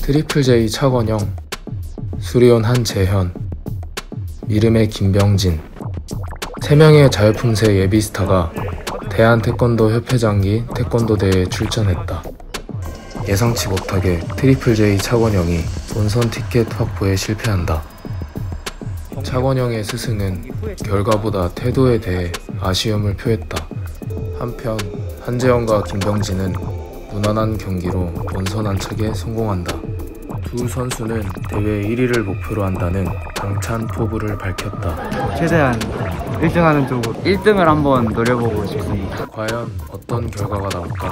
트리플 J 차건영, 수리온 한재현, 미름의 김병진 3명의 자유품새 예비스타가 대한태권도협회장기 태권도대회에 출전했다. 예상치 못하게 트리플 J 차건영이 본선 티켓 확보에 실패한다. 차건영의 스승은 결과보다 태도에 대해 아쉬움을 표했다. 한편 한재현과 김병진은 무난한 경기로 본선 안착에 성공한다. 두 선수는 대회 1위를 목표로 한다는 당찬 포부를 밝혔다. 최대한 1등하는 쪽으로 1등을 한번 노려보고 싶습니다. 과연 어떤 결과가 나올까?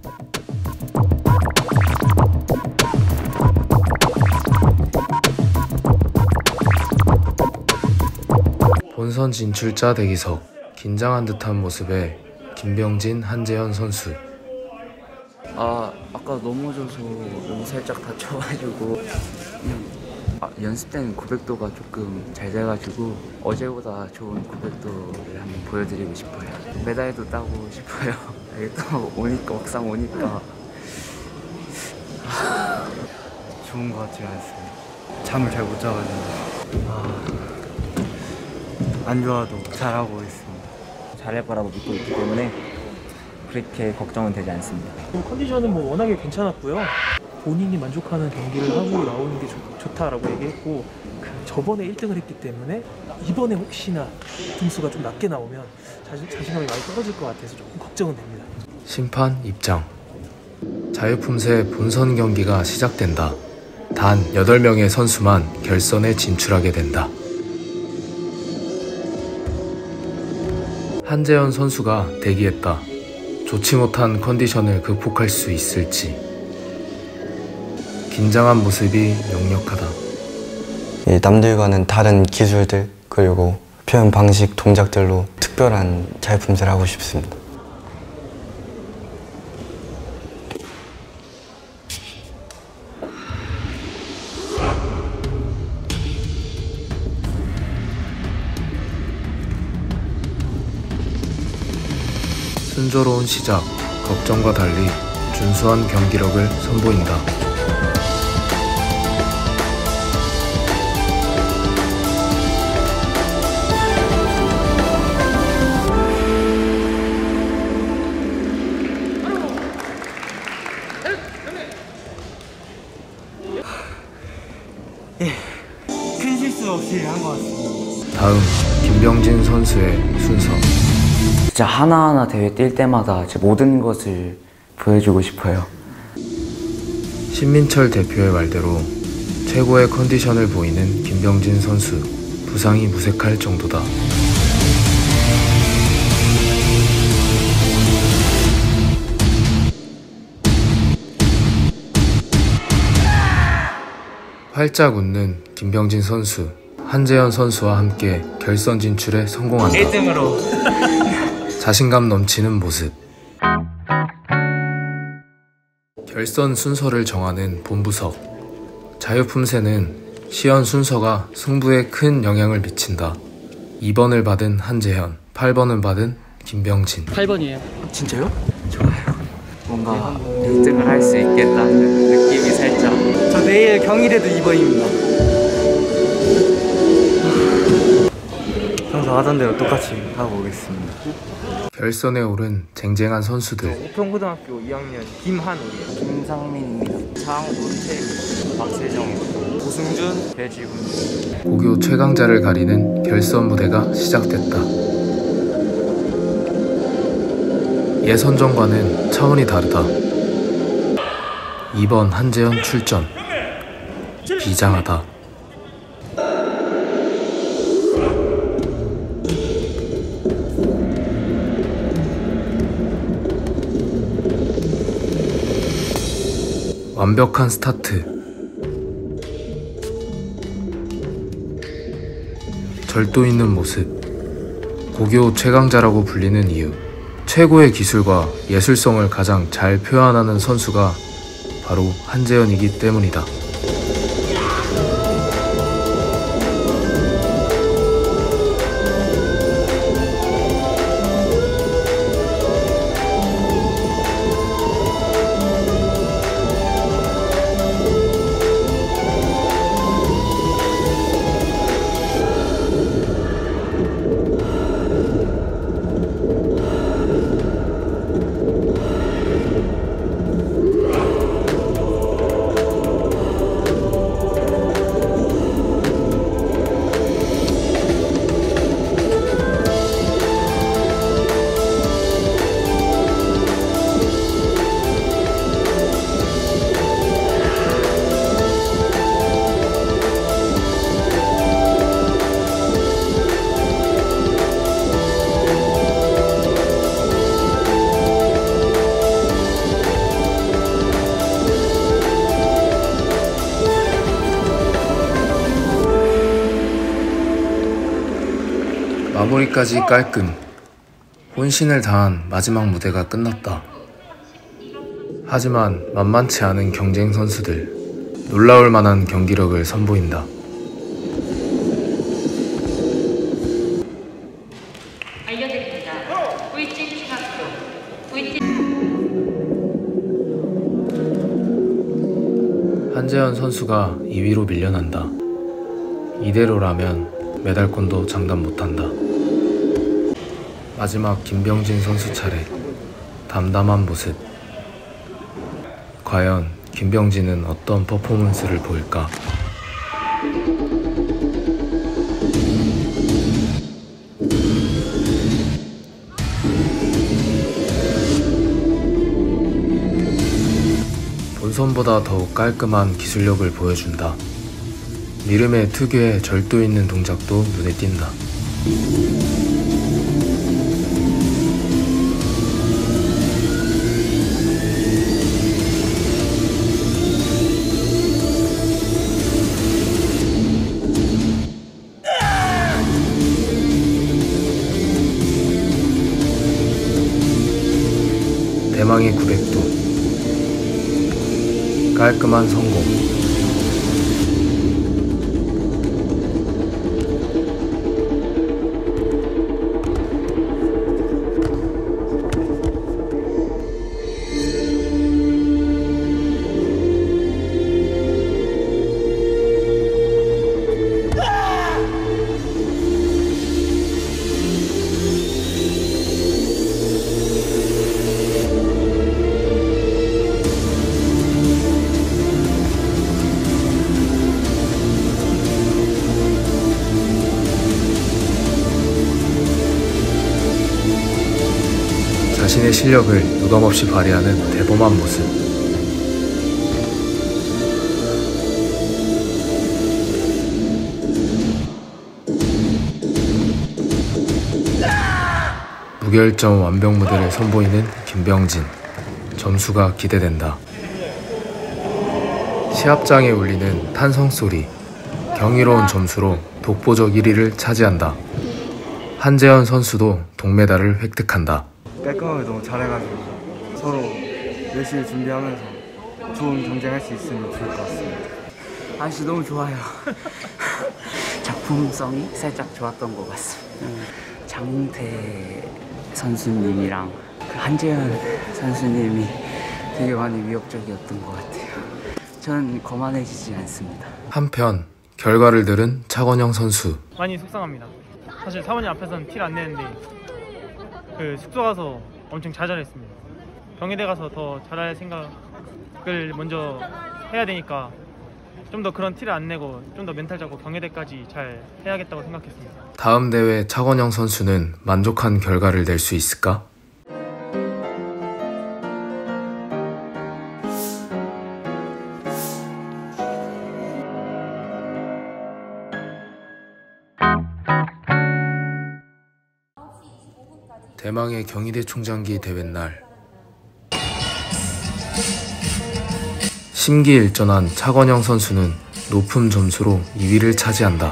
본선 진출자 대기석, 긴장한 듯한 모습의 김병진, 한재현 선수. 아까 넘어져서 너무 살짝 다쳐가지고 연습 때는 900도가 조금 잘 돼가지고 어제보다 좋은 900도를 한번 보여드리고 싶어요. 메달도 따고 싶어요. 이게 또 오니까 막상 오니까 좋은 것 같지 않습니다. 잠을 잘 못 자가지고 안 좋아도 잘하고 있습니다. 잘할 거라고 믿고 있기 때문에 그렇게 걱정은 되지 않습니다. 컨디션은 워낙에 괜찮았고요. 본인이 만족하는 경기를 하고 나오는 게 좋다라고 얘기했고, 저번에 1등을 했기 때문에 이번에 혹시나 등수가 좀 낮게 나오면 자신감이 많이 떨어질 것 같아서 조금 걱정은 됩니다. 심판 입장. 자유품새 본선 경기가 시작된다. 단 8명의 선수만 결선에 진출하게 된다. 한재현 선수가 대기했다. 좋지 못한 컨디션을 극복할 수 있을지. 긴장한 모습이 역력하다. 남들과는 다른 기술들 그리고 표현 방식, 동작들로 특별한 자유품새를 하고 싶습니다. 순조로운 시작, 걱정과 달리 준수한 경기력을 선보인다. 큰 실수 없이 한 것 같습니다. 다음 김병진 선수의 순서. 진짜 하나하나 대회 뛸 때마다 제 모든 것을 보여주고 싶어요. 신민철 대표의 말대로 최고의 컨디션을 보이는 김병진 선수. 부상이 무색할 정도다. 활짝 웃는 김병진 선수. 한재현 선수와 함께 결선 진출에 성공한다. 1등으로 자신감 넘치는 모습. 결선 순서를 정하는 본부석. 자유품새는 시연 순서가 승부에 큰 영향을 미친다. 2번을 받은 한재현, 8번을 받은 김병진. 8번이에요. 진짜요? 좋아요. 뭔가 1등을 할 수 있겠다는 느낌이 살짝. 저 내일 경일에도 2번입니다. 평소 하던 대로 똑같이 하고 오겠습니다. 결선에 오른 쟁쟁한 선수들. 우평고등학교 2학년 김한우리요. 김상민입니다. 장우태, 박세정입니다. 고승준, 배지훈. 고교 최강자를 가리는 결선 무대가 시작됐다. 예선전과는 차원이 다르다. 2번 한재현 출전. 비장하다. 완벽한 스타트. 절도 있는 모습. 고교 최강자라고 불리는 이유. 최고의 기술과 예술성을 가장 잘 표현하는 선수가 바로 한재현이기 때문이다. 마무리까지 깔끔. 혼신을 다한 마지막 무대가 끝났다. 하지만 만만치 않은 경쟁 선수들. 놀라울 만한 경기력을 선보인다. 알려드립니다. 울진 중학교 울진 한재현 선수가 2위로 밀려난다. 이대로라면 메달권도 장담 못한다. 마지막 김병진 선수 차례. 담담한 모습. 과연 김병진은 어떤 퍼포먼스를 보일까? 본선보다 더욱 깔끔한 기술력을 보여준다. 미름의 특유의 절도 있는 동작도 눈에 띈다. 대망의 900도. 깔끔한 성공. 자신의 실력을 무덤없이 발휘하는 대범한 모습. 무결점 완벽 무대를 선보이는 김병진. 점수가 기대된다. 시합장에 울리는 탄성 소리. 경이로운 점수로 독보적 1위를 차지한다. 한재현 선수도 동메달을 획득한다. 깔끔하게 너무 잘해가지고 서로 열심히 준비하면서 좋은 경쟁할 수 있으면 좋을 것 같습니다. 아저씨 너무 좋아요. 작품성이 살짝 좋았던 것 같습니다. 장웅태 선수님이랑 한재현 선수님이 되게 많이 위협적이었던 것 같아요. 전 거만해지지 않습니다. 한편 결과를 들은 차건영 선수. 많이 속상합니다. 사실 사모님 앞에서는 티를 안 내는데 숙소 가서 엄청 잘 잘했습니다. 경희대 가서 더 잘할 생각을 먼저 해야 되니까 좀 더 그런 티를 안 내고 좀 더 멘탈 잡고 경희대까지 잘 해야겠다고 생각했습니다. 다음 대회 차건영 선수는 만족한 결과를 낼 수 있을까? 대망의 경희대 총장기 대회날. 심기일전한 차건영 선수는 높은 점수로 2위를 차지한다.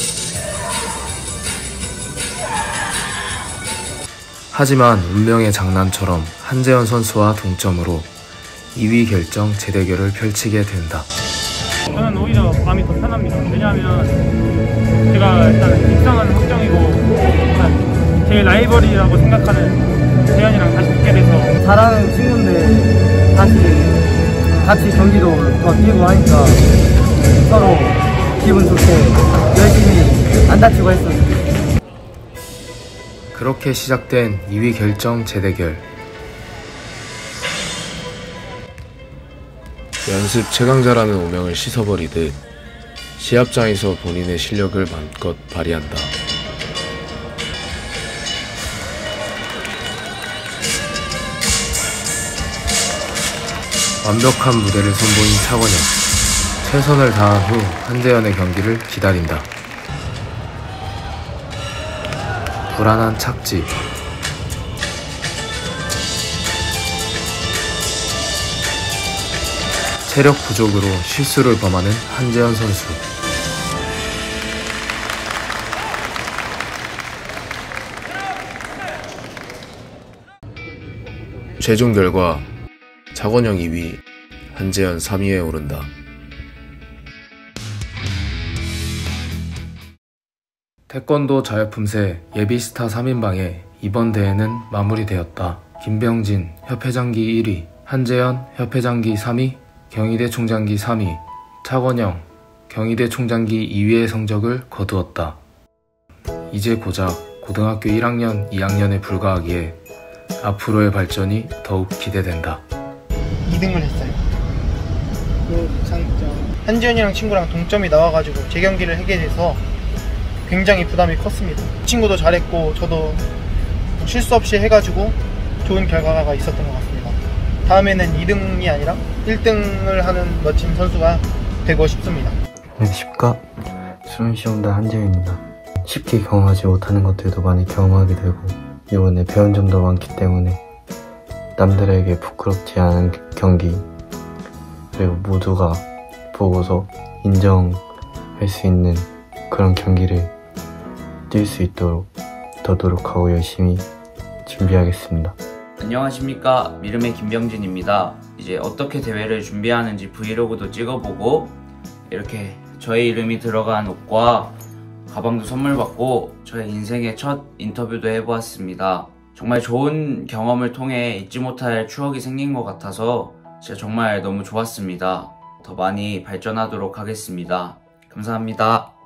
하지만 운명의 장난처럼 한재현 선수와 동점으로 2위 결정 재대결을 펼치게 된다. 저는 오히려 마음이 더 편합니다. 왜냐하면 제가 일단 입상은 확정이고 일단 제 라이벌이라고 생각하는 재현이랑 다시 붙게 돼서 잘하는 친구인데 같이 경기도 더 뛰고 하니까 서로 기분 좋게 열심히 안 다치고 했었어요. 그렇게 시작된 2위 결정 재대결. 연습 최강자라는 오명을 씻어버리듯 시합장에서 본인의 실력을 마음껏 발휘한다. 완벽한 무대를 선보인 차건영. 최선을 다한 후 한재현의 경기를 기다린다. 불안한 착지. 체력 부족으로 실수를 범하는 한재현 선수. 최종 결과 차건영 2위, 한재현 3위에 오른다. 태권도 자유품새 예비스타 3인방에 이번 대회는 마무리되었다. 김병진 협회장기 1위, 한재현 협회장기 3위, 경희대 총장기 3위, 차건영 경희대 총장기 2위의 성적을 거두었다. 이제 고작 고등학교 1학년, 2학년에 불과하기에 앞으로의 발전이 더욱 기대된다. 2등을 했어요. 한지현이랑 친구랑 동점이 나와가지고 재경기를 하게 돼서 굉장히 부담이 컸습니다. 친구도 잘했고 저도 실수 없이 해가지고 좋은 결과가 있었던 것 같습니다. 다음에는 2등이 아니라 1등을 하는 멋진 선수가 되고 싶습니다. 안녕하십니까, 수능시험단 한재현입니다. 쉽게 경험하지 못하는 것들도 많이 경험하게 되고 이번에 배운 점도 많기 때문에 남들에게 부끄럽지 않은 경기, 그리고 모두가 보고서 인정할 수 있는 그런 경기를 뛸 수 있도록 더 노력하고 열심히 준비하겠습니다. 안녕하십니까, 미름의 김병진입니다. 이제 어떻게 대회를 준비하는지 브이로그도 찍어보고 이렇게 저의 이름이 들어간 옷과 가방도 선물 받고 저의 인생의 첫 인터뷰도 해보았습니다. 정말 좋은 경험을 통해 잊지 못할 추억이 생긴 것 같아서 진짜 정말 너무 좋았습니다. 더 많이 발전하도록 하겠습니다. 감사합니다.